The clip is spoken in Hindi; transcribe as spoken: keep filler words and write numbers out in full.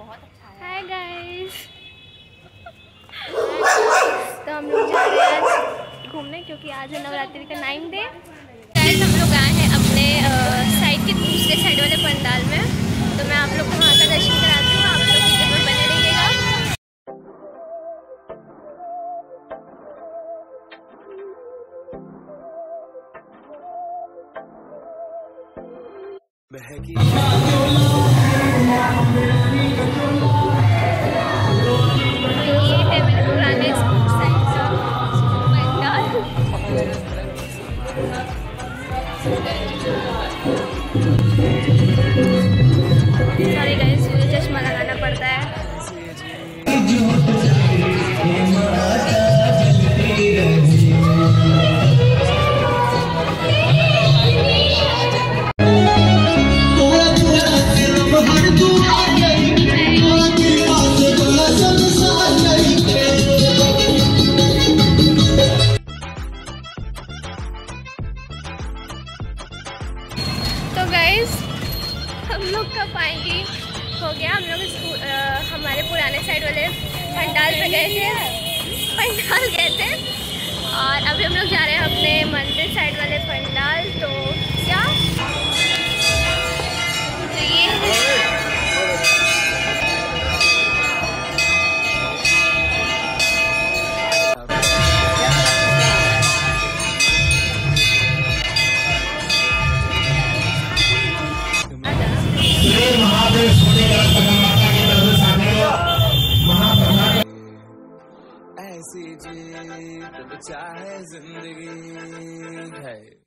बहुत अच्छा है। हाय गाइस, तो हम लोग जा रहे हैं आज घूमने क्योंकि आज है नवरात्रि का नाइन डे। गाइस हम लोग आए हैं अपने साइड के दूसरे साइड वाले पंडाल में, तो मैं आप लोग को वहाँ का दर्शन कराती हूँ। आप लोग वीडियो में बने रहिएगा। ये है मेरे पुराने स्कूल साइड का पंडाल। सॉरी गाइस, मुझे चश्मा लगाना पड़ता है। तो गाइस हम लोग का फाइनली हो गया। हम लोग स्कूल हमारे पुराने साइड वाले पंडाल पे गए थे पंडाल गए थे और अभी हम लोग जा रहे हैं अपने मंदिर साइड वाले पंडाल। तो क्या तो ये है ऐसी जी तो चाहे जिंदगी है।